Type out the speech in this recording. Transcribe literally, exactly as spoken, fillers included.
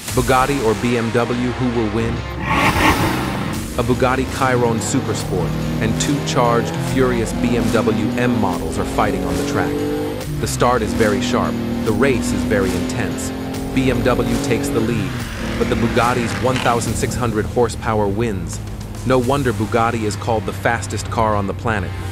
Bugatti or B M W, who will win? A Bugatti Chiron Supersport and two charged, furious B M W M models are fighting on the track. The start is very sharp, the race is very intense. B M W takes the lead, but the Bugatti's one thousand six hundred horsepower wins. No wonder Bugatti is called the fastest car on the planet.